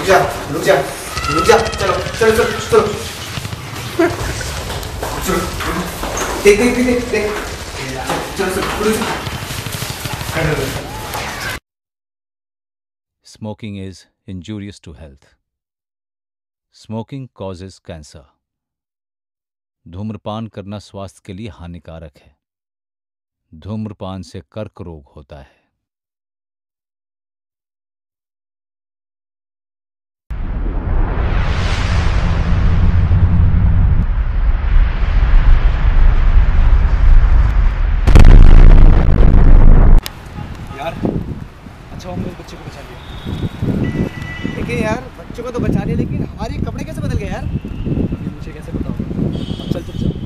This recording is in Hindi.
जा रुक जा रुक जा, चलो चलो चलो चलो चलो, देख देख देख देख, चलो चलो चलो। Smoking is injurious to health. Smoking causes cancer. धूम्रपान करना स्वास्थ्य के लिए हानिकारक है। धूम्रपान से कर्क रोग होता है। यार अच्छा हुआ मेरे बच्चे को बचा लिया। देखिए यार, बच्चों को तो बचा लिया, लेकिन हमारे कपड़े कैसे बदल गए यार? ये मुझे कैसे पता होगा? अब चल चल चल।